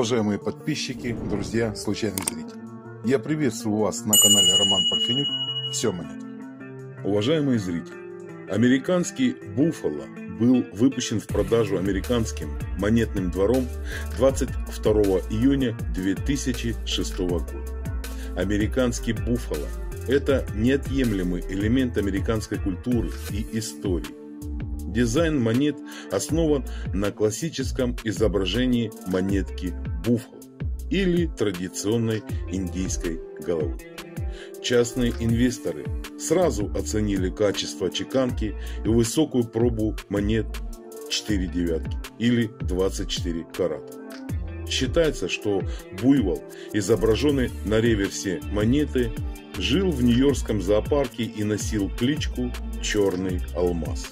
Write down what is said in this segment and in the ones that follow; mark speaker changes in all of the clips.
Speaker 1: Уважаемые подписчики, друзья, случайный зритель. Я приветствую вас на канале Роман Парфенюк. Все монеты.
Speaker 2: Уважаемые зрители, американский Буффало был выпущен в продажу американским монетным двором 22 июня 2006 года. Американский Буффало – это неотъемлемый элемент американской культуры и истории. Дизайн монет основан на классическом изображении монетки буффало или традиционной индийской головы. Частные инвесторы сразу оценили качество чеканки и высокую пробу монет 4 девятки или 24 карата. Считается, что буйвол, изображенный на реверсе монеты, жил в Нью-Йоркском зоопарке и носил кличку «Черный алмаз».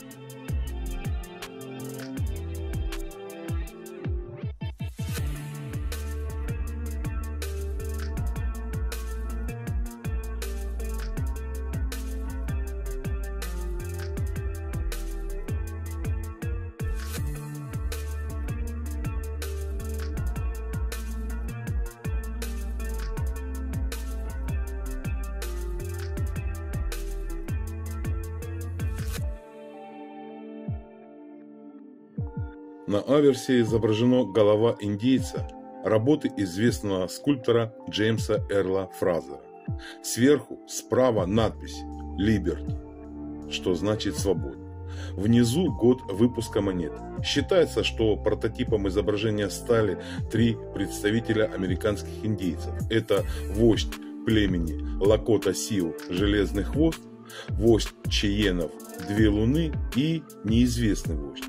Speaker 2: На аверсе изображена голова индейца работы известного скульптора Джеймса Эрла Фразера. Сверху справа надпись «Liberty», что значит «свобода». Внизу год выпуска монет. Считается, что прототипом изображения стали 3 представителя американских индейцев. Это вождь племени Лакота-Сиу «Железный хвост», вождь Чейенов «Две луны» и неизвестный вождь.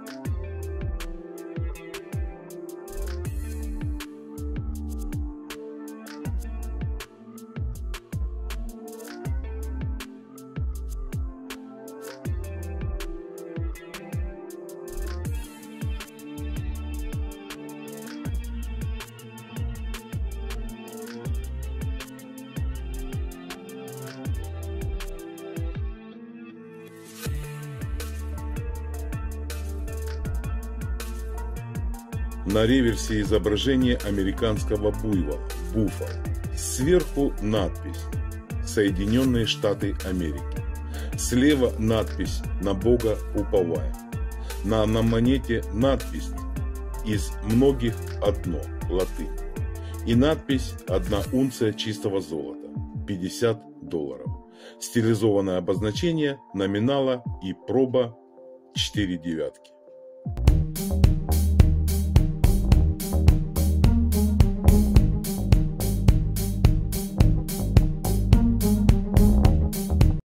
Speaker 2: На реверсе изображение американского буйвола буффало. Сверху надпись «Соединенные Штаты Америки». Слева надпись «На Бога уповая». На монете надпись «Из многих одно» латынь. И надпись «1 унция чистого золота» $50. Стилизованное обозначение номинала и проба 4 девятки.